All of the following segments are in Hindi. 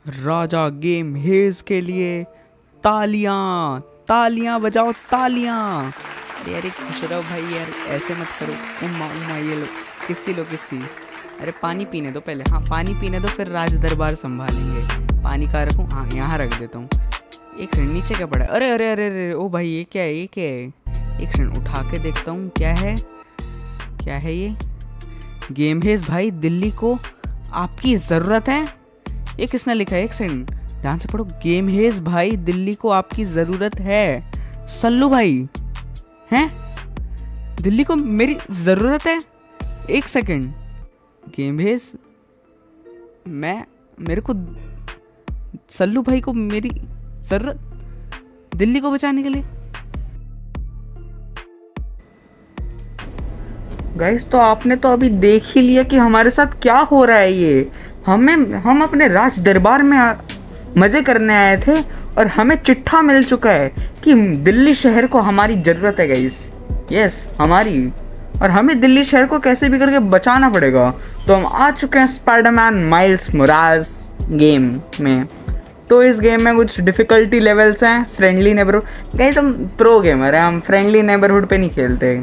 राजा गेम हेज के लिए तालियां तालियां बजाओ तालियां। अरे अरे खुश रहो भाई यार, ऐसे मत करो। उम्मा ये लो किसी। अरे पानी पीने दो पहले। हाँ पानी पीने दो, फिर राज दरबार संभालेंगे। पानी कहाँ रखूँ? हाँ यहाँ रख देता हूँ। एक सेकंड, नीचे क्या पड़ा? अरे अरे अरे अरे ओ भाई ये क्या है? एक सेकंड उठा के देखता हूँ क्या है ये। गेम हेज भाई, दिल्ली को आपकी ज़रूरत है। ये किसने लिखा है? एक सेकंड ध्यान से पढ़ो। गेम हेज भाई, दिल्ली को आपकी ज़रूरत है। सल्लू भाई हैं? दिल्ली को मेरी ज़रूरत है? एक सेकंड गेम हेज, मेरे को सल्लू भाई को मेरी ज़रूरत दिल्ली को बचाने के लिए। गाइस तो आपने तो अभी देख ही लिया कि हमारे साथ क्या हो रहा है। ये हम अपने राज दरबार में मज़े करने आए थे और हमें चिट्ठा मिल चुका है कि दिल्ली शहर को हमारी ज़रूरत है गाइस। यस हमारी, और हमें दिल्ली शहर को कैसे भी करके बचाना पड़ेगा। तो हम आ चुके हैं स्पाइडरमैन माइल्स मोराल्स गेम में। तो इस गेम में कुछ डिफ़िकल्टी लेवल्स हैं। फ्रेंडली नेबरहुड गाइस, हम प्रो गेमर हैं, हम फ्रेंडली नेबरहुड पे नहीं खेलते।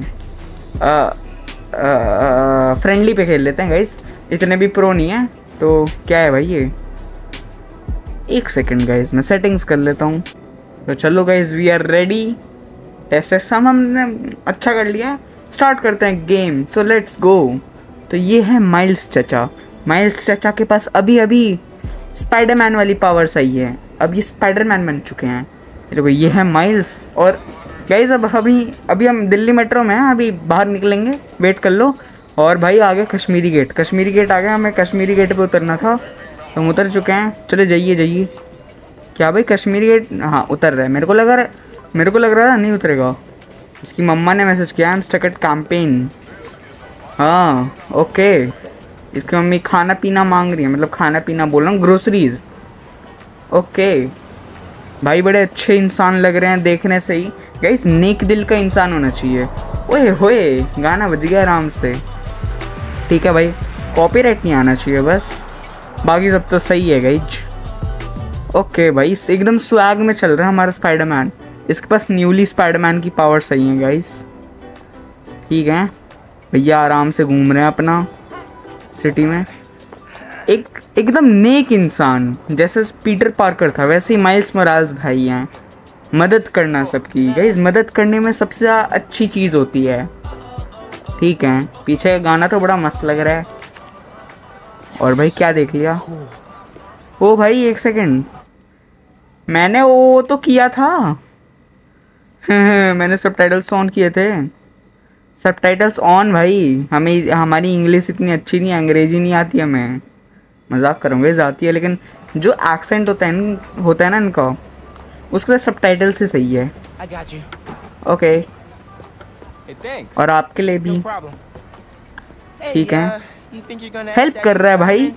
फ्रेंडली पे खेल लेते हैं गाइस, इतने भी प्रो नहीं है। तो क्या है भाई ये? एक सेकंड गाइस मैं सेटिंग्स कर लेता हूँ। तो चलो guys we are ready. Test हमने अच्छा कर लिया, स्टार्ट करते हैं गेम। So let's go. तो ये है माइल्स चचा के पास अभी स्पाइडरमैन वाली पावर्स आई है। अब ये स्पाइडरमैन बन चुके हैं। देखो ये है माइल्स। और गाइस अब अभी हम दिल्ली मेट्रो में हैं, अभी बाहर निकलेंगे, वेट कर लो। और भाई आ गया कश्मीरी गेट आ गया। हमें कश्मीरी गेट पे उतरना था तो हम उतर चुके हैं। चलो जाइए। क्या भाई कश्मीरी गेट? हाँ उतर रहा है। मेरे को लग रहा था नहीं उतरेगा। इसकी मम्मा ने मैसेज किया, I am stuck at campaign. हाँ ओके, इसकी मम्मी खाना पीना मांग रही है, मतलब खाना पीना बोल रहा हूँ, ग्रोसरीज। ओके भाई बड़े अच्छे इंसान लग रहे हैं देखने से ही। गाइस नेक दिल का इंसान होना चाहिए। ओए होए गाना बज गया आराम से। ठीक है भाई, कॉपीराइट नहीं आना चाहिए बस, बाकी सब तो सही है गाइज। ओके भाई एकदम स्वैग में चल रहा है हमारा स्पाइडरमैन। इसके पास न्यूली स्पाइडरमैन की पावर सही है गाइस। ठीक है भैया आराम से घूम रहे हैं अपना सिटी में। एकदम नेक इंसान, जैसे पीटर पार्कर था वैसे ही माइल्स मोराल्स भाई हैं। मदद करना सबकी गाइस, मदद करने में सबसे अच्छी चीज़ होती है। ठीक है पीछे का गाना तो बड़ा मस्त लग रहा है। और भाई क्या देख लिया? ओ भाई एक सेकंड, मैंने वो तो किया था मैंने सबटाइटल्स ऑन किए थे। सबटाइटल्स ऑन भाई, हमें हमारी इंग्लिश इतनी अच्छी नहीं, अंग्रेजी नहीं आती हमें। मजाक करूँगा, आती है लेकिन जो एक्सेंट होता है ना इनका, उसके लिए सबटाइटल से सही है। ओके और आपके लिए भी ठीक है, हेल्प कर रहा है भाई।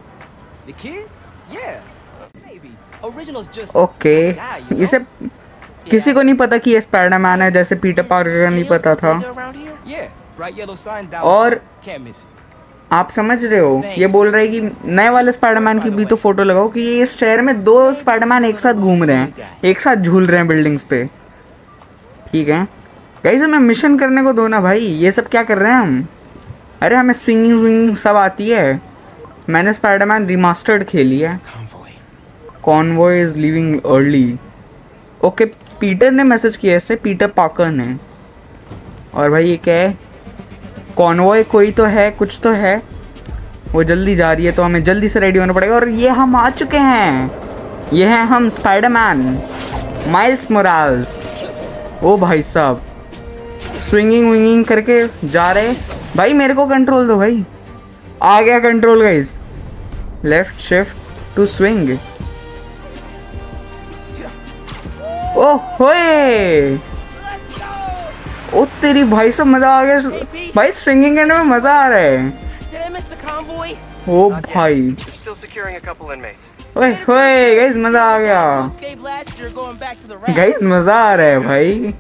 ओके इसे किसी को नहीं पता कि ये स्पाइडरमैन है, जैसे पीटर पार्कर का नहीं पता था। और आप समझ रहे हो, ये बोल रहे हैं कि नए वाले स्पाइडरमैन की भी तो फोटो लगाओ कि ये इस शहर में 2 स्पाइडरमैन एक साथ घूम रहे हैं, एक साथ झूल रहे हैं बिल्डिंग्स पे। ठीक है गाइस हमें मिशन करने को दो ना भाई, ये सब क्या कर रहे हैं हम? अरे हमें स्विंगिंग सब आती है। मैंने स्पाइडरमैन रिमास्टर्ड खेली है। Convoy is leaving early. Okay Peter ने मैसेज किया ऐसे, पीटर पार्कर ने। और भाई ये क्या है? कॉन्वॉय कोई तो है, कुछ तो है, वो जल्दी जा रही है तो हमें जल्दी से रेडी होना पड़ेगा। और ये हम आ चुके हैं, ये हैं हम स्पाइडरमैन माइल्स मोराल्स। ओ भाई साहब स्विंगिंग विंगिंग करके जा रहे। भाई मेरे को कंट्रोल दो भाई। आ गया control guys, left shift to swing. ओ होए ओ तेरी भाई सब मजा आ गया भाई, स्विंगिंग करने में मजा आ रहा है। ओ भाई ओए होए गाइस मजा आ गया गाइस, मजा आ रहा है भाई,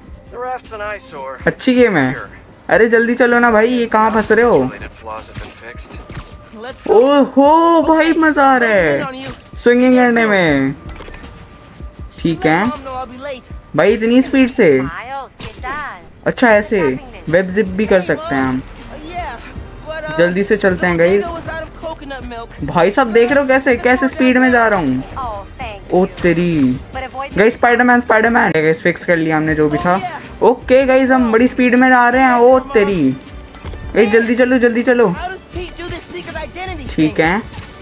अच्छी गेम है। अरे जल्दी चलो ना भाई, ये कहाँ फंस रहे हो? ओहो भाई मजा आ रहा है स्विंगिंग करने में। ठीक है भाई इतनी स्पीड से। अच्छा ऐसे वेब जिप भी कर सकते हैं हम। जल्दी से चलते हैं गाइस। भाई साहब देख रहे हो कैसे कैसे स्पीड में जा रहा हूँ। ओ तेरी गाइस स्पाइडरमैन गाइस फिक्स कर लिया हमने जो भी था। ओके गाइस हम बड़ी स्पीड में जा रहे हैं। ओ तेरी गाइस जल्दी चलो जल्दी चलो। ठीक है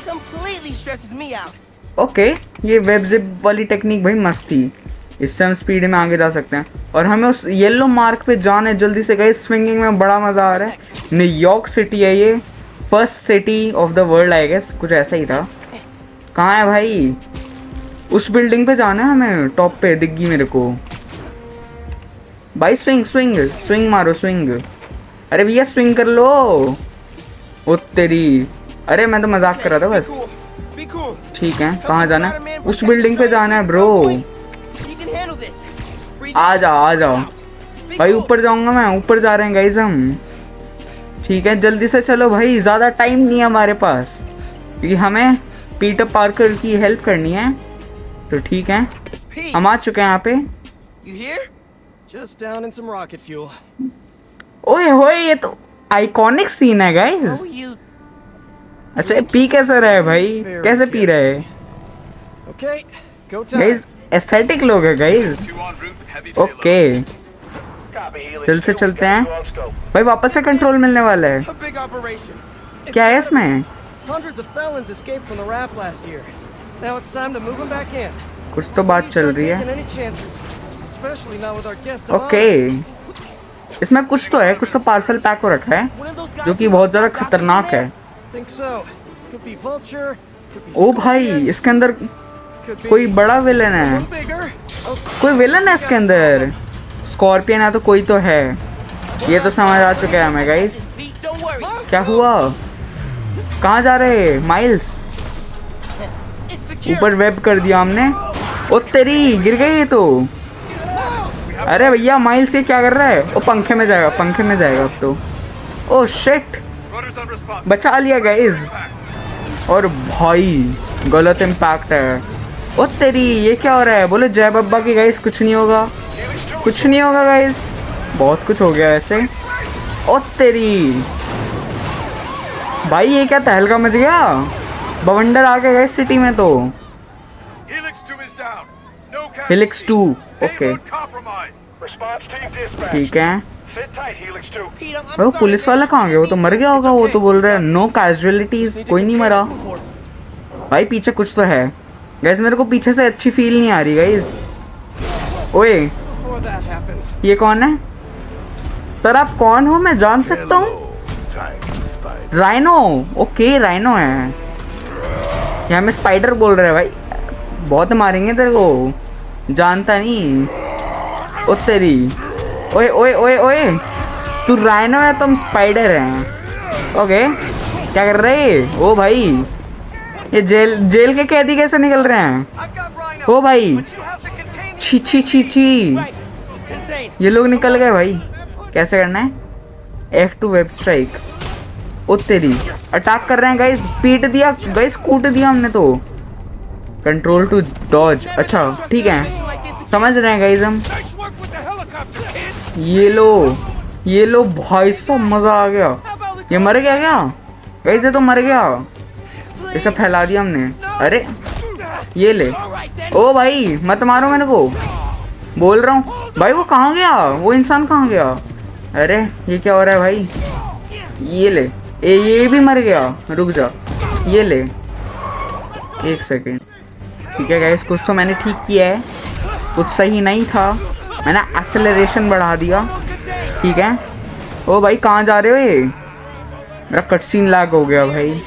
ओके ये वेब जिप वाली टेक्निक भाई मस्त थी। इससे हम स्पीड में आगे जा सकते हैं और हमें उस येलो मार्क पे जाना है जल्दी से गाइस। स्विंगिंग में बड़ा मज़ा आ रहा है। न्यूयॉर्क सिटी है ये, first city of the world I guess, कुछ ऐसा ही था। कहाँ है भाई? उस बिल्डिंग पे जाना है हमें, टॉप पे दिख गई मेरे को भाई। स्विंग स्विंग स्विंग मारो स्विंग। अरे भैया स्विंग कर लो। ओ तेरी अरे मैं तो मजाक कर रहा था बस। ठीक है कहाँ जाना है? उस बिल्डिंग पे जाना है ब्रो। आ जाओ भाई ऊपर जाऊंगा मैं। ऊपर जा रहे हैं गाइस हम। ठीक है जल्दी से चलो भाई, ज़्यादा टाइम नहीं है हमारे पास क्योंकि हमें पीटर पार्कर की हेल्प करनी है। तो ठीक है हम आ चुके हैं यहाँ पे। ओए होए ये तो आइकॉनिक सीन है गाइस। अच्छा ये पी कैसे रहा है भाई? कैसे पी रहा है गाइस? एस्थेटिक लोग है गाइस। ओके जल्द से चलते हैं भाई। वापस से कंट्रोल मिलने वाला है। क्या है इसमें? कुछ तो बात चल रही है। ओके इसमें कुछ तो है, कुछ तो पार्सल पैक हो रखा है जो कि बहुत ज़्यादा खतरनाक है। ओ भाई इसके अंदर कोई बड़ा विलन है। कोई विलन है इसके अंदर। स्कॉर्पियन है तो कोई तो है। ये तो समझ आ चुका है हमें गाइस। क्या हुआ? कहाँ जा रहे हैं माइल्स? ऊपर वेब कर दिया हमने। ओ तेरी गिर गई ये तो। अरे भैया माइल्स ये क्या कर रहा है? ओ पंखे में जाएगा, पंखे में जाएगा अब तो। ओ शिट बचा लिया गाइस। और भाई गलत इम्पैक्ट है। ओ तेरी ये क्या हो रहा है? बोले जय बब्बा की गाइस। कुछ नहीं होगा, कुछ नहीं होगा गाइस। बहुत कुछ हो गया ऐसे। ओ तेरी भाई ये क्या तहलका मच गया। बवंडर आ गया गाइस सिटी में। तो हेलिक्स 2 ओके ठीक है। वो पुलिस वाला कहाँ गया? वो तो मर गया होगा। वो तो बोल रहा है नो कैजुअलिटीज, कोई नहीं मरा। भाई पीछे कुछ तो है गाइस। मेरे को पीछे से अच्छी फील नहीं आ रही गाइस। ओए ये कौन है सर? आप कौन हो? मैं जान सकता हूँ? राइनो ओके राइनो है। यहाँ में स्पाइडर बोल रहे हैं भाई। बहुत मारेंगे तेरे को, जानता नहीं। ओ तेरी ओए ओए ओए ओए तू राइनो है तुम स्पाइडर हैं। ओके क्या कर रहे? ओ भाई ये जेल के कैदी कैसे निकल रहे हैं? ओ भाई छी छी छी छी ये लोग निकल गए भाई। कैसे करना है? F2 web strike. ओ तेरी अटैक कर रहे हैं गाइस। पीट दिया गाइस, कूट दिया हमने तो। Control to dodge. अच्छा ठीक है समझ रहे हैं गाइस हम। ये लो भाई साहब मजा आ गया। ये मर गया क्या गाइस? ये तो मर गया। इसे फैला दिया हमने। अरे ये ले। ओ भाई मत मारो मेरे को, बोल रहा हूँ भाई। वो कहाँ गया? वो इंसान कहाँ गया? अरे ये क्या हो रहा है भाई? ये ले। ये भी मर गया। रुक जा ये ले। एक सेकेंड। ठीक है गाइस कुछ तो मैंने ठीक किया है, कुछ सही नहीं था। मैंने एक्सेलरेशन बढ़ा दिया। ठीक है। ओ भाई कहाँ जा रहे हो? ये मेरा कट सीन लैग हो गया भाई।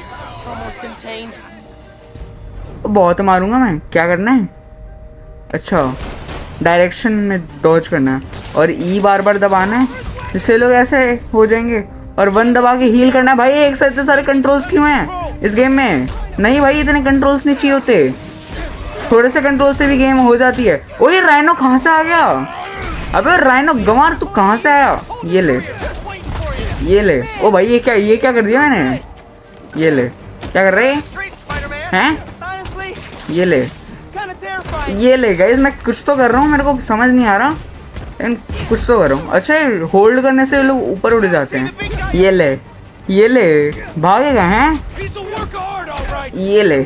बहुत मारूंगा मैं। क्या करना है? अच्छा डायरेक्शन में डॉज करना है और ई बार बार दबाना है जिससे लोग ऐसे हो जाएंगे। और 1 दबा के हील करना है। भाई एक साथ इतने सारे कंट्रोल्स क्यों हैं इस गेम में? नहीं भाई इतने कंट्रोल्स नहीं चाहिए होते। थोड़े से कंट्रोल से भी गेम हो जाती है। ओ ये राइनो कहाँ से आ गया? अबे राइनो गंवार तू कहाँ से आया? ये ले ये ले। ओ भाई ये क्या कर दिया मैंने? ये ले क्या कर रहे हैं? ये ले गाइस, मैं कुछ तो कर रहा हूँ, मेरे को समझ नहीं आ रहा, लेकिन कुछ तो कर रहा हूँ। अच्छा, होल्ड करने से लोग ऊपर उड़ जाते हैं। ये ले भागेगा हैं? ये ले,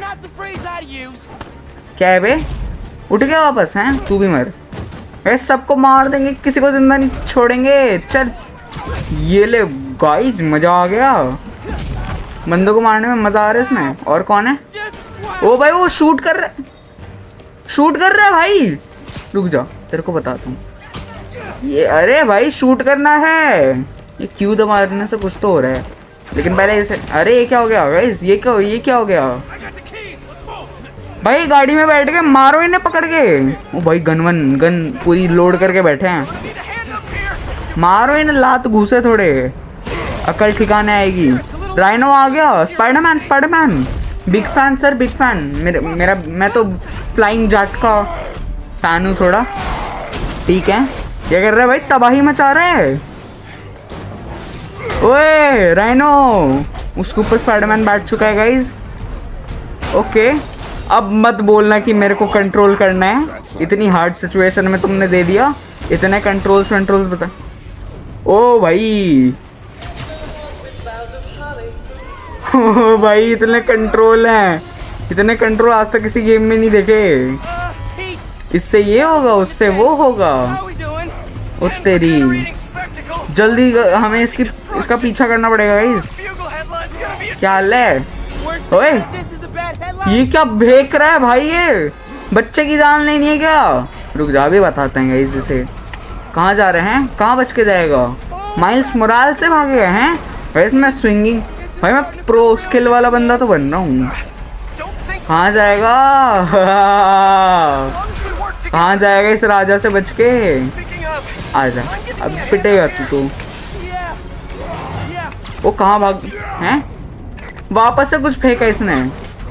क्या है बे? उठ गया वापस हैं? तू भी मर। गाइस सबको मार देंगे, किसी को जिंदा नहीं छोड़ेंगे। चल ये ले गाइस, मजा आ गया, बंदों को मारने में मजा आ रहा है इसमें। और कौन है? ओ भाई वो शूट कर रहा है भाई। रुक जा, तेरे को बताता हूँ ये। अरे भाई शूट करना है, ये क्यों दबाने से कुछ तो हो रहा है, लेकिन पहले इसे। अरे ये क्या हो गया गाइस? ये क्या हो गया भाई? गाड़ी में बैठ के मारो इन्हें पकड़ के। ओ भाई गन पूरी लोड करके बैठे हैं, मारो इन्हें, लात घुसे थोड़े, अकल ठिकाने आएगी। राइनो आ गया। Spider Man big fan sir, big fan. मेरा मैं तो फ्लाइंग जैट का फैन हूँ थोड़ा। ठीक है, क्या कर रहा है भाई? तबाही मचा रहा है। ओए राइनो, उसके ऊपर स्पाइडरमैन बैठ चुका है गाइस। ओके, अब मत बोलना कि मेरे को कंट्रोल करना है, इतनी हार्ड सिचुएशन में तुमने दे दिया। इतने कंट्रोल्स बता। ओ भाई ओ भाई, इतने कंट्रोल हैं, इतने कंट्रोल आज तक किसी गेम में नहीं देखे। इससे ये होगा, उससे वो होगा। ओ तेरी, जल्दी हमें इसका पीछा करना पड़ेगा गाइस। क्या हाल है? ओए ये क्या फेंक रहा है भाई? ये बच्चे की जान लेनी है क्या? रुक जा, भी बताते हैं गाइस। जैसे कहाँ जा रहे हैं? कहाँ बच के जाएगा? माइल्स मोराल से भागे गए हैं गाइस। मैं स्विंगिंग भाई, मैं प्रो स्किल वाला बंदा तो बन रहा हूँ। कहाँ जाएगा? कहाँ जाएगा इस राजा से बच के? आजा, अब पिटेगा तू तो। वो कहाँ भाग हैं? वापस से कुछ फेंका इसने।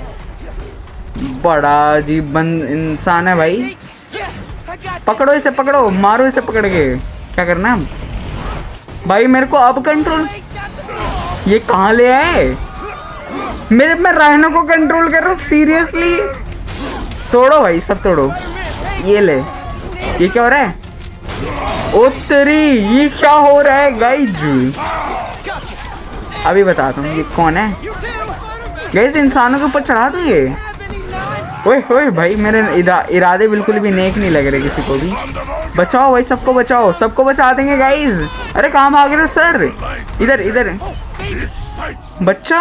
बड़ा अजीब इंसान है भाई। पकड़ो इसे, पकड़ो, मारो इसे पकड़ के। क्या करना है भाई? मेरे को अब कंट्रोल, ये कहाँ ले आए? मैं राइनो को कंट्रोल कर रहा हूँ सीरियसली। तोड़ो भाई, सब तोड़ो। ये ले, ये क्या हो रहा है? ओ तेरी, ये क्या हो रहा है गाइज? अभी बताता हूँ ये कौन है गाइज। इंसानों के ऊपर चढ़ा दूँ ये? ओए ओए भाई, मेरे इरादे बिल्कुल भी नेक नहीं लग रहे किसी को भी। बचाओ भाई, सबको बचाओ, सबको बचा देंगे गाइज। अरे कहाँ भाग रहे हो सर? इधर बच्चा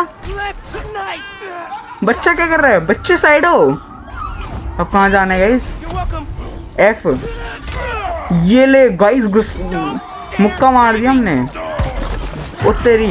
क्या कर रहा है? बच्चे साइड हो। अब कहाँ जाना है गाइज? एफ। ये ले गाइज, मुक्का मार दिया हमने। ओ तेरी,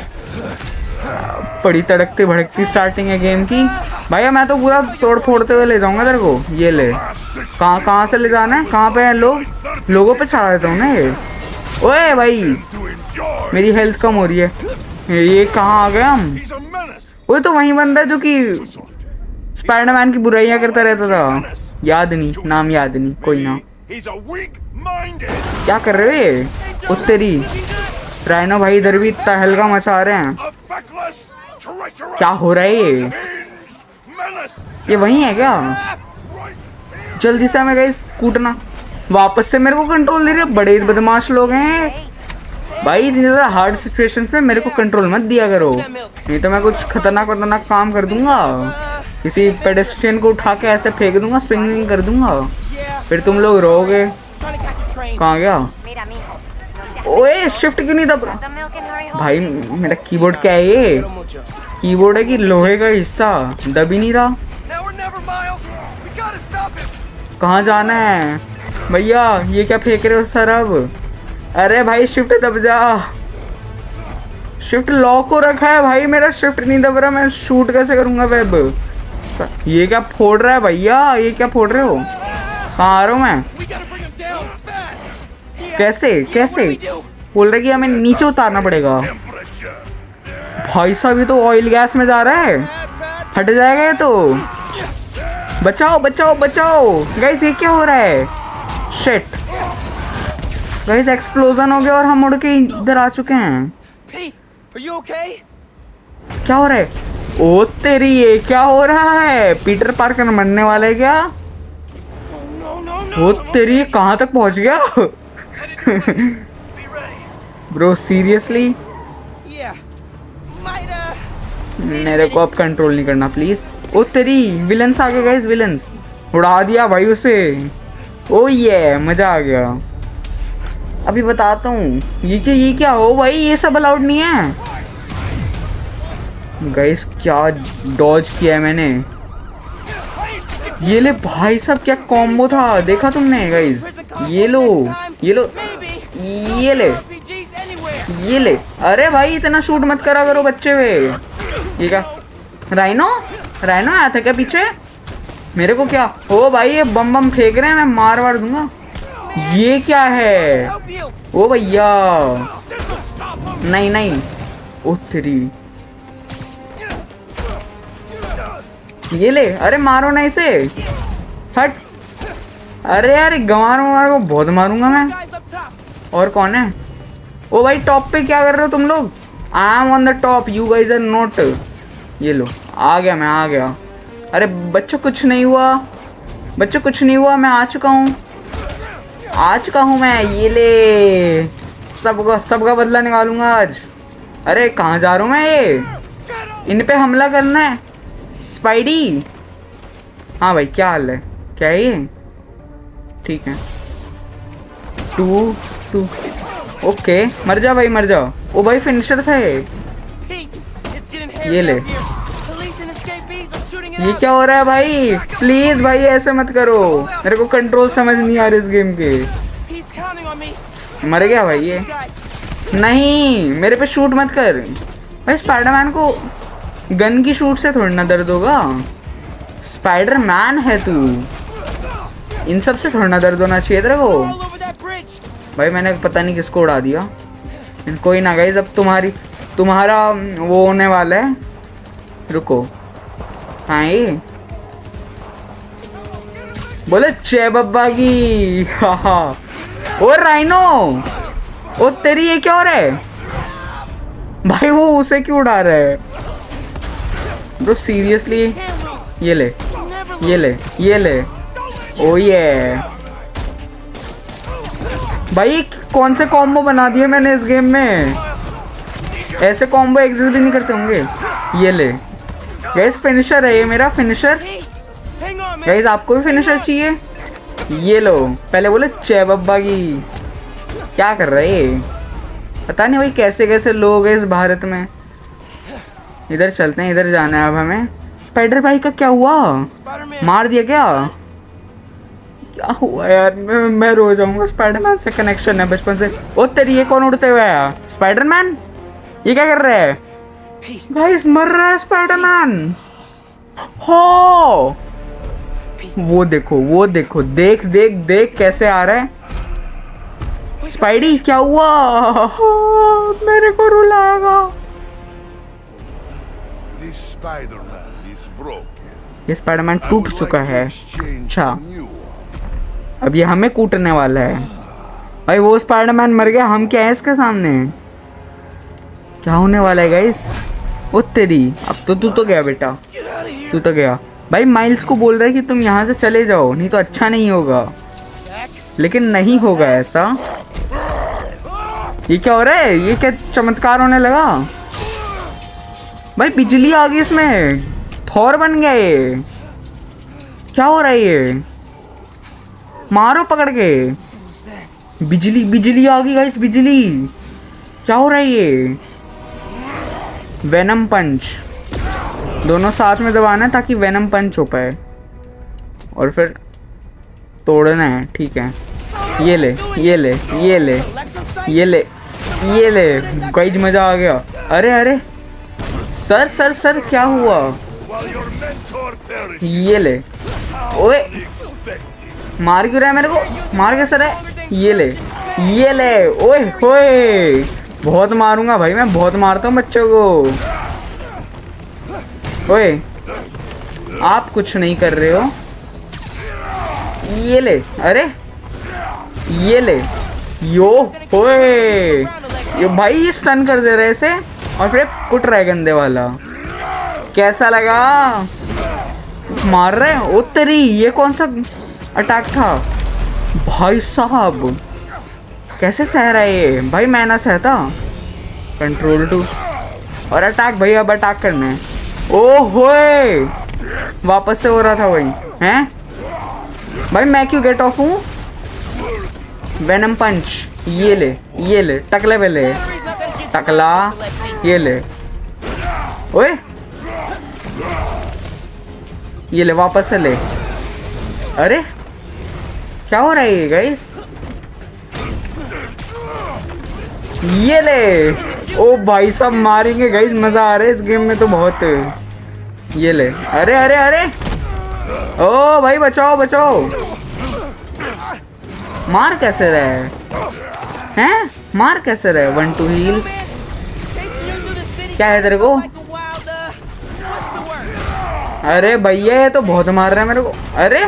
बड़ी तड़कती भड़कती स्टार्टिंग है गेम की भाई। मैं तो पूरा तोड़ फोड़ते हुए ले जाऊंगा तेरे को। ये ले, कहाँ से ले जाना है? कहाँ पे है लोगों पे चढ़ा देता हूँ ना ये। ओए भाई, मेरी हेल्थ कम हो रही है। ये कहाँ आ गए हम? वो तो वही बंदा है जो कि स्पाइडरमैन की बुराइयां करता रहता था। याद नहीं, नाम याद नहीं, कोई ना। क्या कर रहे हो? उत्तरी राइनो भाई इधर भी तहलका मचा रहे हैं। क्या हो रहा है? ये वही है क्या? जल्दी से हमें गाइस कूटना। वापस से मेरे को कंट्रोल दे रहे। बड़े बदमाश लोग हैं भाई। इतनी ज़्यादा हार्ड सिचुएशंस में मेरे को कंट्रोल मत दिया करो, नहीं तो मैं कुछ खतरनाक काम कर दूंगा। किसी पेडेस्ट्रियन को उठा के ऐसे फेंक दूंगा, स्विंगिंग कर दूंगा, फिर तुम लोग रहोगे। कहाँ गया? ओए शिफ्ट क्यों नहीं दब रहा भाई? मेरा कीबोर्ड क्या है? ये कीबोर्ड है कि लोहे का हिस्सा? दब ही नहीं रहा। कहाँ जाना है भैया? ये क्या फेंक रहे हो सर अब? अरे भाई शिफ्ट दब जा। शिफ्ट लॉक हो रखा है भाई, मेरा शिफ्ट नहीं दब रहा। मैं शूट कैसे करूंगा वेब? ये क्या फोड़ रहा है भैया? ये क्या फोड़ रहे हो? कहाँ आ रहा हूँ मैं? कैसे बोल रहे कि हमें नीचे उतारना पड़ेगा? भाई साहब ये तो ऑयल गैस में जा रहा है, फट जाएगा ये तो। बचाओ गाइस, ये क्या हो रहा है? शिट गाइस, एक्सप्लोजन हो गया और हम उड़ के इधर आ चुके हैं। क्या हो रहा है? ओ तेरी, ये क्या हो रहा है? पीटर पार्कर मरने वाला है क्या? ओ तेरी, कहाँ तक पहुंच गया? ब्रो सीरियसली, मेरे को अब कंट्रोल नहीं करना प्लीज। ओ तेरी, विलन्स आ गए गाइस, विलन्स उड़ा दिया भाई उसे। ओ ये मजा आ गया। अभी बताता हूँ ये क्या हो भाई, ये सब अलाउड नहीं है गाइस। क्या डॉज किया है मैंने। ये ले भाई साहब, क्या कॉम्बो था, देखा तुमने गाइस? ये लो ये लो, ये ले ये ले। अरे भाई इतना शूट मत करा करो बच्चे वे। ये क्या, राइनो आया था क्या पीछे? मेरे को क्या ओ भाई, ये बम बम फेंक रहे हैं, मैं मार दूंगा। ये क्या है? ओ भैया नहीं उतरी, ये ले। अरे मारो ना इसे, हट। अरे यार गंवार को बहुत मारूंगा मैं। और कौन है? ओ भाई टॉप पे क्या कर रहे हो तुम लोग? I am on the top, you guys are not. ये लो, आ गया मैं, आ गया। अरे बच्चों कुछ नहीं हुआ, बच्चों कुछ नहीं हुआ, मैं आ चुका हूँ मैं। ये ले, सबका बदला निकालूंगा आज। अरे कहाँ जा रहा हूँ मैं? ये इन पे हमला करना है। स्पाइडी, हाँ भाई क्या हाल है? क्या है ये? ठीक है, टू ओके, मर जा भाई मर जा। ओ भाई फिनिशर था ये ले। ये क्या हो रहा है भाई? प्लीज भाई ऐसे मत करो, मेरे को कंट्रोल समझ नहीं आ रही इस गेम के। मर गया भाई ये। नहीं मेरे पे शूट मत कर भाई। स्पाइडरमैन को गन की शूट से थोड़ी ना दर्द होगा। स्पाइडरमैन है तू, इन सब से थोड़ा ना दर्द होना चाहिए तेरे को। भाई मैंने पता नहीं किसको उड़ा दिया। कोई ना गाइस, अब तुम्हारा वो होने वाला है। रुको, हाँ ये बोले चे बब्बा की। हाँ ओ राइनो, ओ तेरी, ये क्या हो रहा है भाई? वो उसे क्यों उड़ा रहा है ब्रो सीरियसली? ये ले ओ ये भाई कौन से कॉम्बो बना दिए मैंने इस गेम में? ऐसे कॉम्बो एग्जिस्ट भी नहीं करते होंगे। ये ले गाइस, फिनिशर है ये मेरा, फिनिशर। गाइस आपको भी फिनिशर चाहिए? ये लो। पहले बोले चे बब्बा की, क्या कर रहे हैं? पता नहीं भाई कैसे कैसे लोग हैं इस भारत में। इधर चलते हैं, इधर जाना है अब हमें। स्पाइडर भाई का क्या हुआ? मार दिया क्या हुआ यार? मैं रो जाऊंगा। स्पाइडरमैन से कनेक्शन है बचपन से। ओ तेरी, ये कौन उड़ते हुए आया? स्पाइडरमैन, ये क्या कर रहा है? गाइस मर रहा है स्पाइडरमैन। हो वो देखो, देख कैसे आ रहा है। स्पाइडी क्या हुआ? मेरे को रुलाएगा। ये स्पाइडरमैन टूट चुका है। अच्छा, अब ये हमें कूटने वाला है भाई। वो स्पाइडरमैन मर गया, हम क्या है इसके सामने? क्या होने वाला है गाइस? ओ तेरी, अब तो तू तो गया बेटा, तू तो गया भाई। माइल्स को बोल रहा है कि तुम यहाँ से चले जाओ, नहीं तो अच्छा नहीं होगा। लेकिन नहीं होगा ऐसा। ये क्या हो रहा है? ये क्या चमत्कार होने लगा भाई? बिजली आ गई इसमें, थॉर बन गया ये। क्या हो रहा है ये? मारो पकड़ के। बिजली आ गई गाइस, बिजली। क्या हो रहा है ये? वेनम पंच, दोनों साथ में दबाना है ताकि वेनम पंच हो पाए और फिर तोड़ना है। ठीक है, ये ले गाइस, मजा आ गया। अरे सर क्या हुआ? ये ले। ओए मार क्यों रहा है मेरे को? मार के सर है। ये ले ओए होए, बहुत मारूंगा भाई मैं, बहुत मारता हूँ बच्चों को। ओए आप कुछ नहीं कर रहे हो। ये ले, अरे ये ले, यो होए, यो भाई ये स्टन कर दे रहे इसे और फिर कुट रहा है गंदे वाला। कैसा लगा? मार रहे हैं? ओ तेरी, ये कौन सा अटैक था भाई साहब? कैसे सह रहा है ये भाई? मैं ना सहता। कंट्रोल टू और अटैक भाई, अब अटैक करना है। ओ होए, वापस से हो रहा था वही हैं भाई। मैं क्यों गेट ऑफ हूँ? वेनम पंच, ये ले टकले पे ले, टकला ये ले। ओए ये ले, वापस से ले। अरे क्या हो रहा है ये गाइस? ये ले। ओ भाई साहब मारेंगे गाइस, मजा आ रहा है इस गेम में तो बहुत। ये ले। अरे अरे अरे, ओ भाई बचाओ बचाओ। मार कैसे रहे हैं? मार कैसे रहे? 1 2 हील। क्या है तेरे को? अरे भैया ये तो बहुत मार रहा है मेरे को। अरे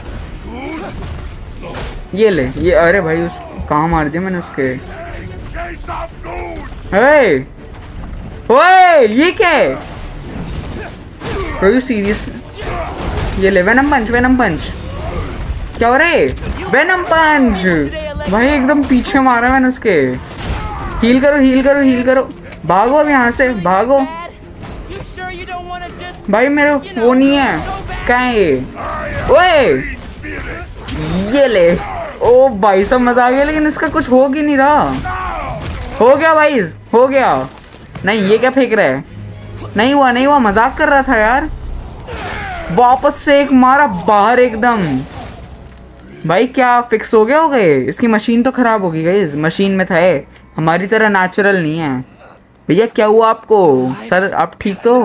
ये ले ये। अरे भाई उस कहाँ मार दिया मैंने उसके? ओए ओए ये क्या है? You serious? ये ले वेनम पंच, वेनम पंच। क्या हो रहा है? वेनम पंच भाई, एकदम पीछे मारा मैंने उसके। हील करो हील करो हील करो। भागो अब यहाँ से, भागो भाई। मेरे वो नहीं है। क्या है ये? ओए ये ले। ओ भाई सब मजा आ गया, लेकिन इसका कुछ हो ही नहीं रहा। हो गया भाई, हो गया। नहीं ये क्या फेंक रहा है? नहीं हुआ नहीं हुआ, मजाक कर रहा था यार। वापस से एक मारा बाहर एकदम। भाई क्या फिक्स हो गया? हो गए? इसकी मशीन तो खराब होगी गाइस, मशीन में था ये, हमारी तरह नेचुरल नहीं है। भैया क्या हुआ आपको? सर आप ठीक तो?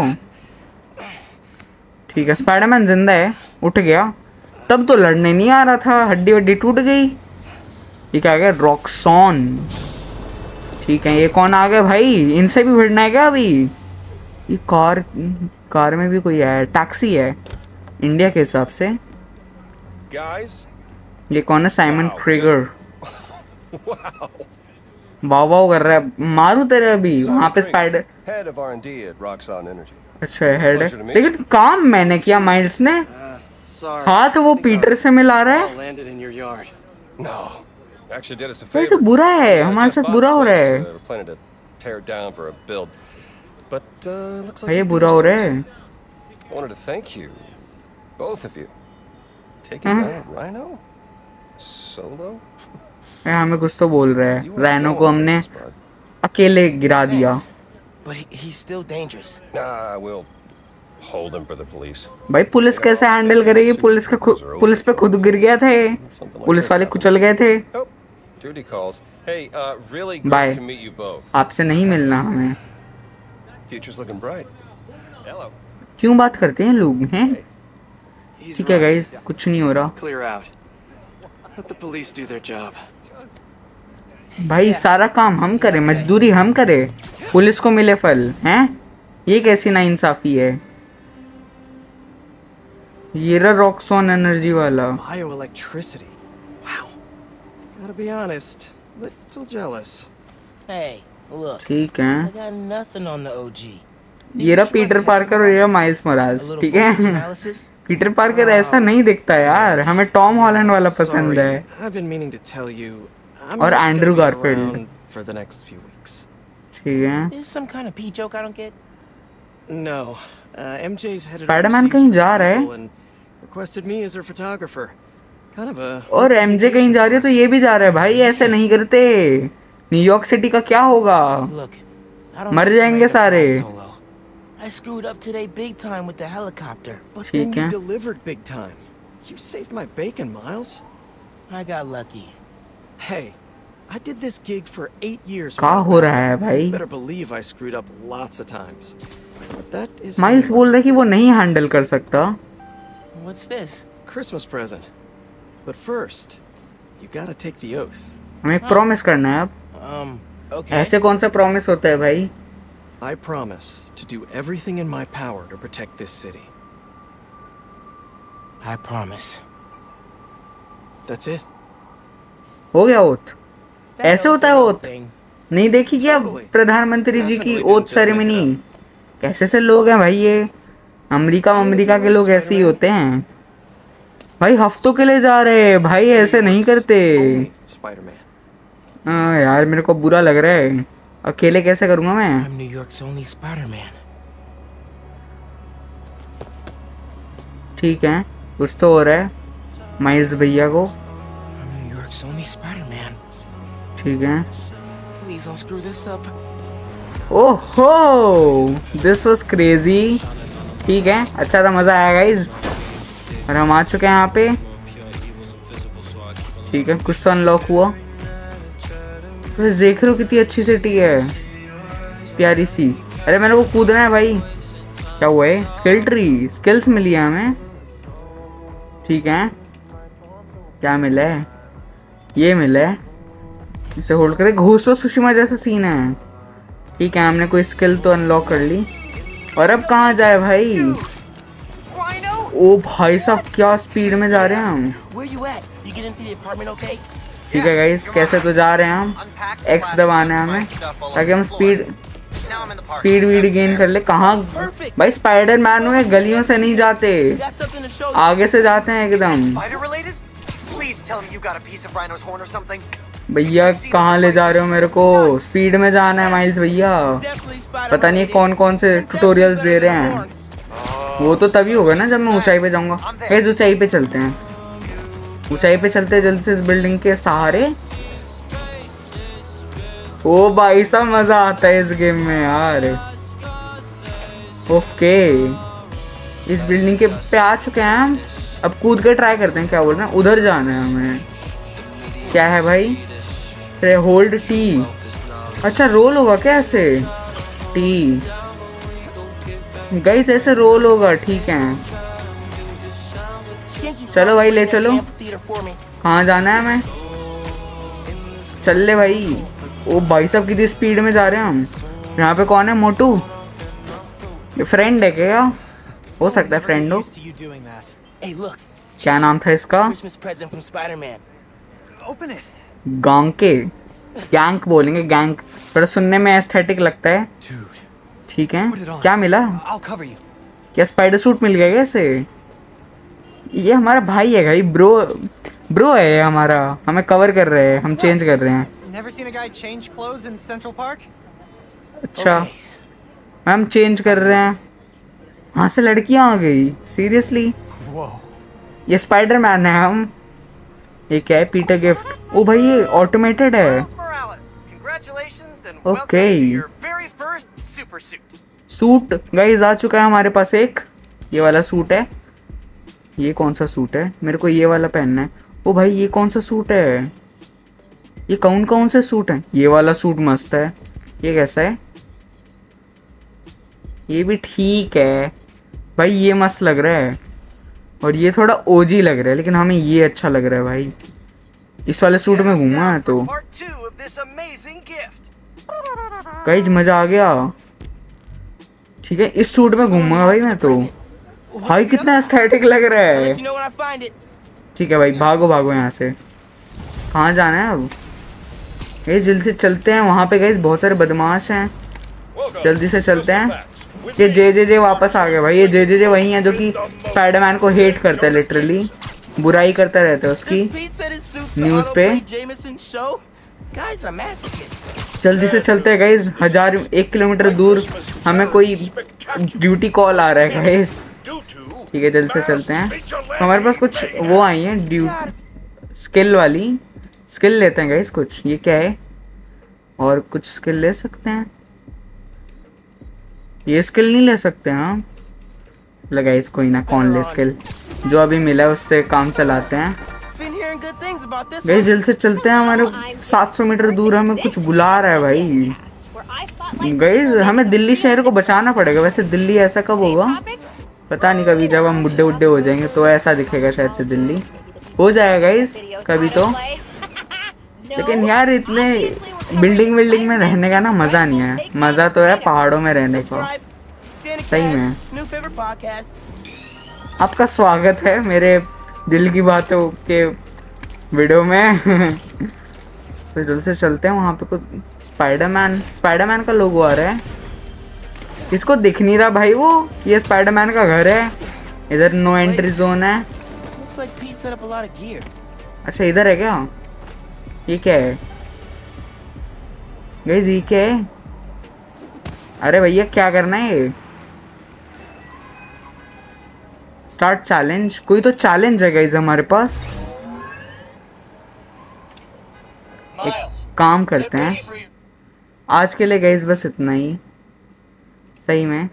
ठीक है, स्पाइडरमैन जिंदा है, उठ गया। तब तो लड़ने नहीं आ रहा था, हड्डी वड्डी टूट गई। ये क्या गया? रॉक्सॉन। ठीक है, ये कौन आ गया भाई? इनसे भी भिड़ना है क्या अभी? ये कार में भी कोई है, टैक्सी है इंडिया के हिसाब से। ये कौन है? Simon Trigger. वाह वाह कर रहा है। मारू तेरे अभी वहां पे स्पाइडर। अच्छा हेड है, लेकिन काम मैंने किया, माइल्स ने। हाथ वो पीटर से मिला रहा है। वैसे बुरा है, हमारे साथ बुरा हो रहा है भाई, ये बुरा हो रहा है। हमें कुछ तो बोल रहा है। राइनो को हमने अकेले गिरा दिया। भाई पुलिस कैसे हैंडल करेगी? पुलिस पे खुद गिर गया थे, पुलिस वाले कुचल गए थे। बाय, आपसे नहीं मिलना हमें। क्यों बात करते हैं लोग हैं? ठीक है गाइस, कुछ नहीं हो रहा भाई। सारा काम हम करें, मजदूरी हम करें, पुलिस को मिले फल हैं? ये कैसी नाइंसाफी है? ये रहा रॉक्सॉन एनर्जी वाला। Bioelectricity. Wow. Gotta be honest, little jealous. Hey, look. ठीक है। I got nothing on the OG. ये रहा पीटर पार्कर और ये माइल्स मोराल्स। ठीक है, पीटर पार्कर ऐसा नहीं दिखता यार, हमें टॉम हॉलैंड वाला पसंद है। और एंड्रू गारफील्ड। ठीक है। स्पाइडरमैन कहीं जा रहा है और एमजे कहीं जा रही है तो ये भी जा रहा है। भाई ऐसे नहीं करते। न्यूयॉर्क सिटी का क्या होगा? मर जाएंगे सारे। I screwed up today big time with the helicopter. But then you delivered big time. You saved my bacon, Miles. I got lucky. Hey, I did this gig for 8 years. क्या हो रहा है भाई? Better believe I screwed up lots of times. But that is. Miles बोल रहा है कि वो नहीं हैंडल कर सकता। What's this? Christmas present. But first, you gotta take the oath. हमें एक प्रॉमिस करना है अब। Okay. ऐसे कौन सा प्रॉमिस होता है भाई? I promise to do everything in my power to protect this city. I promise. That's it. हो गया ओथ। ऐसे होता है ओथ? नहीं देखी क्या प्रधानमंत्री जी की ओथ सेरेमनी? कैसे से लोग हैं भाई ये? अमेरिका के लोग ऐसे ही होते हैं भाई, हफ्तों के लिए जा रहे हैं भाई, ऐसे नहीं करते। Spider-Man. हाँ यार मेरे को बुरा लग रहा है, अकेले कैसे करूँगा मैं। I'm New York's only Spider-Man. ठीक है, कुछ तो हो रहा है माइल्स भैया को। I'm New York's only Spider-Man. ठीक है, Please don't screw this up. ओहो दिस वाज क्रेजी। ठीक है, अच्छा था, मज़ा आया गाइज। और हम आ चुके हैं यहाँ पे। ठीक है, कुछ तो अनलॉक हुआ। बस देख रहे हो कितनी अच्छी सिटी है, प्यारी सी। अरे मेरे को कूदना है भाई। क्या हुआ है? स्किल ट्री, स्किल्स मिली है हमें। ठीक है, क्या मिला है? ये मिला है, इसे होल्ड करे। घोस्ट ऑफ सुशिमा जैसा सीन है। ठीक है, हमने कोई स्किल तो अनलॉक कर ली। और अब कहाँ जाए भाई? ओ भाई साहब, क्या स्पीड में जा रहे हैं हम। Where you at? You get into the apartment okay? ठीक है गाइस, कैसे तो जा रहे हैं हम। एक्स दबाना है हमें ताकि हम स्पीड वीड गेन कर ले। कहाँ भाई? स्पाइडर मैन हुए, गलियों से नहीं जाते, Got something to show you. आगे से जाते हैं एकदम। Spider related? Please tell me you got a piece of Rhino's horn or something. भैया कहाँ ले जा रहे हो मेरे को? स्पीड में जाना है माइल्स भैया। Definitely Spider-Man. पता नहीं कौन कौन से ट्यूटोरियल्स दे रहे हैं। वो तो तभी होगा ना जब मैं ऊंचाई पे जाऊंगा। गाइस ऊंचाई पे चलते हैं, ऊंचाई पे चलते हैं जल्दी से इस बिल्डिंग के सहारे। ओ भाई साहब, मजा आता है इस गेम में यार। ओके, इस बिल्डिंग के पे आ चुके हैं हम। अब कूद के ट्राई करते हैं। क्या बोल रहे हैं? उधर जाना है हमें। क्या है भाई? अरे होल्ड टी। अच्छा रोल होगा क्या ऐसे? टी गाइस, ऐसे रोल होगा। ठीक है, चलो भाई ले चलो। Amphitheater for me. कहाँ जाना है हमें? चल ले भाई। ओ भाई साहब, कितनी स्पीड में जा रहे हैं हम। यहाँ पे कौन है? मोटू? ये फ्रेंड है क्या? हो सकता है फ्रेंड हो। Used to you doing that. Hey, look. क्या नाम था इसका? Christmas present from Spider-Man. Open it. गांके, गैंक बोलेंगे, गैंक। थोड़ा सुनने में एस्थेटिक लगता है। Dude, ठीक है, क्या मिला? I'll cover you. क्या स्पाइडर सूट मिल गया क्या इसे? ये हमारा भाई है भाई, ब्रो है ये हमारा। हमें कवर कर रहे हैं, हम चेंज कर रहे हैं। Never seen a guy change clothes in Central Park? अच्छा, हम चेंज कर रहे हैं। वहाँ से लड़कियाँ आ गई, सीरियसली? Whoa. ये स्पाइडर मैन है हम। ये क्या है? Peter gift. ओ भाई, ये ऑटोमेटेड है। Miles Morales, congratulations and welcome Okay. to your very first super suit. Suit guys आ चुका है हमारे पास एक। ये वाला सूट है। ये कौन सा सूट है? मेरे को ये वाला पहनना है। ओ भाई, ये कौन सा सूट है? ये कौन कौन से सूट हैं? ये वाला सूट मस्त है। ये कैसा है? ये भी ठीक है भाई, ये मस्त लग रहा है। और ये थोड़ा ओजी लग रहा है, लेकिन हमें ये अच्छा लग रहा है भाई। इस वाले सूट में घूमा है तो Part 2 of this amazing gift. Guys मजा आ गया। ठीक है, इस सूट में घूमूंगा भाई मैं तो। भाई कितना एस्थेटिक लग रहा I'll है। let you know when I find it. ठीक है भाई, भागो भागो यहाँ से। कहाँ जाना है अब? गाइस जल्दी से चलते हैं। वहाँ पे गाइस बहुत सारे बदमाश हैं, जल्दी से चलते हैं। ये जे वापस आ गया भाई। ये जे वही है जो कि स्पाइडरमैन को हेट करता है, लिटरली बुराई करता रहता है उसकी। Does Pete said his suit's the News पे? Otto Jameson show? Guy's a masochist. जल्दी से चलते हैं गाइस। 1 किलोमीटर दूर हमें कोई ड्यूटी कॉल आ रहा है गाइस। ठीक है, जल्दी से चलते हैं। हमारे पास कुछ वो आई है स्किल वाली। स्किल लेते हैं गाइस कुछ। ये क्या है? और कुछ स्किल ले सकते हैं? ये स्किल नहीं ले सकते हाँ। लगा इस कोई ना, कौन ले स्किल। जो अभी मिला है उससे काम चलाते हैं। Been hearing good things about this guys one. जल्दी से चलते हैं। हमारे 700 मीटर दूर हमें कुछ बुला रहा है भाई। गाइस हमें दिल्ली शहर को बचाना पड़ेगा। वैसे दिल्ली ऐसा कब होगा पता नहीं, कभी जब हम बुड्ढे उड्ढे हो जाएंगे तो ऐसा दिखेगा शायद से। दिल्ली हो जाएगा गाइस कभी तो। लेकिन यार इतने बिल्डिंग में रहने का ना मज़ा नहीं है। मज़ा तो है पहाड़ों में रहने का। सही में। New favorite podcast. आपका स्वागत है मेरे दिल की बातों के वीडियो में। तो जल्दी से चलते हैं। वहाँ पे कुछ स्पाइडरमैन का लोगो आ रहा है। इसको दिख नहीं रहा भाई वो, ये स्पाइडरमैन का घर है। इधर नो एंट्री जोन है। Looks like Pete set up a lot of gear. अच्छा इधर है क्या? ये क्या है गाइस, ये क्या है? अरे भैया क्या करना है ये? स्टार्ट चैलेंज, कोई तो चैलेंज है गाइस हमारे पास। एक काम करते हैं आज के लिए गाइस, बस इतना ही सही में।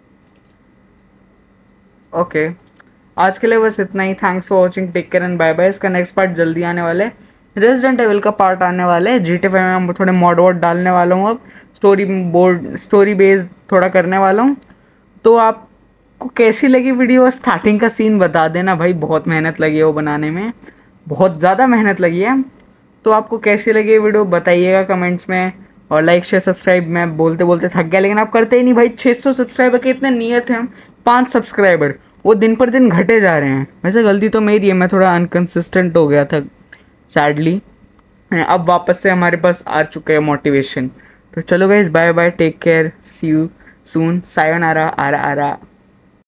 ओके आज के लिए बस इतना ही। Thanks for watching, take care and bye bye. इसका नेक्स्ट पार्ट जल्दी आने वाले है, रेजिडेंट एविल का पार्ट आने वाला है। GTA 5 में हम थोड़े मॉड वॉड डालने वाला हूँ, अब स्टोरी बेस्ड थोड़ा करने वाला हूँ। तो आपको कैसी लगी वीडियो? स्टार्टिंग का सीन बता देना भाई, बहुत मेहनत लगी है वो बनाने में, बहुत ज़्यादा मेहनत लगी है। तो आपको कैसी लगी वीडियो बताइएगा कमेंट्स में, और लाइक शेयर सब्सक्राइब। मैं बोलते बोलते थक गया लेकिन आप करते ही नहीं भाई। 600 सब्सक्राइबर के इतने नियत हैं हम, 5 सब्सक्राइबर वो दिन पर दिन घटे जा रहे हैं। वैसे गलती तो मेरी है, मैं थोड़ा अनकंसिस्टेंट हो गया था सैडली। अब वापस से हमारे पास आ चुका है मोटिवेशन। तो चलो guys bye bye, take care, see you soon, सायोनारा, आरा आरा।